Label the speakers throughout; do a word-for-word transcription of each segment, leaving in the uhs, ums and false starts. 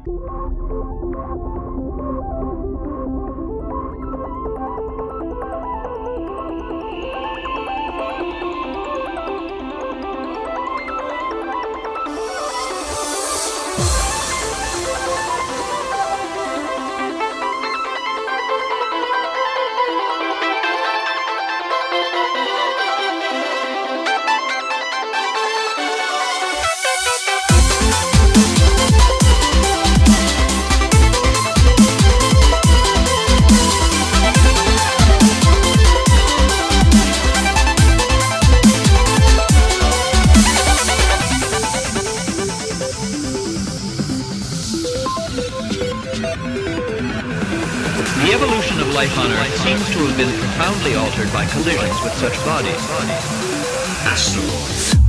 Speaker 1: The evolution of life on Earth seems to have been profoundly altered by collisions with such bodies.
Speaker 2: Asteroids.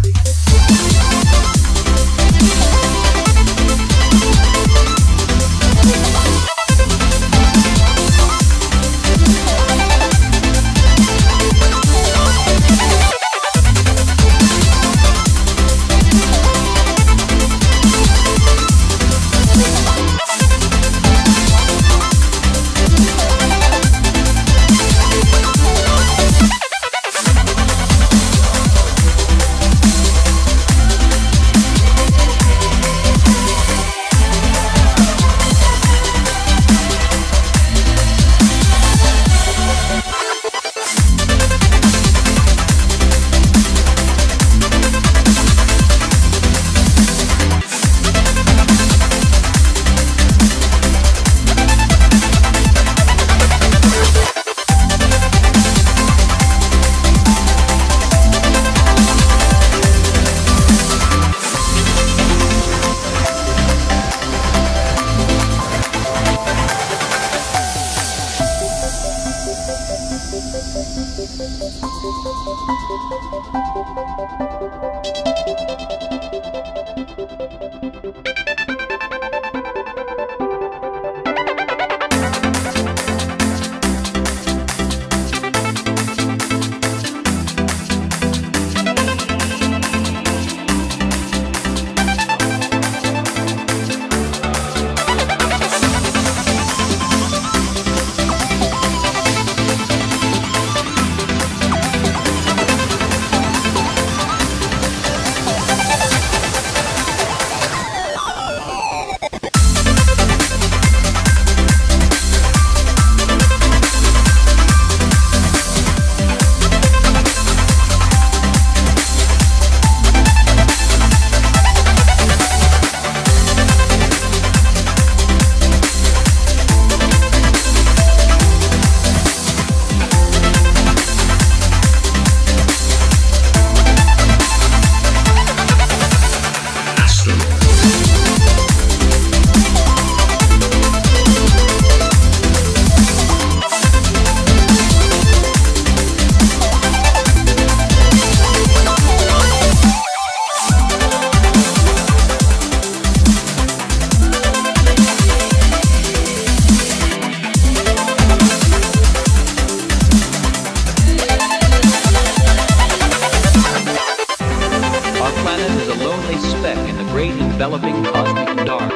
Speaker 1: Enveloping cosmic dark.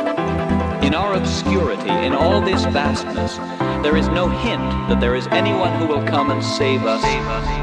Speaker 1: In our obscurity, in all this vastness, there is no hint that there is anyone who will come and save us. Save us.